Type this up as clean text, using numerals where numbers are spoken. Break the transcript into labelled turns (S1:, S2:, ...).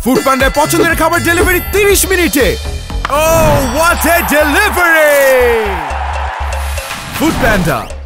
S1: Foodpanda পছন্দের খাবার delivery 30 মিনিটে। Oh, what a delivery! Foodpanda.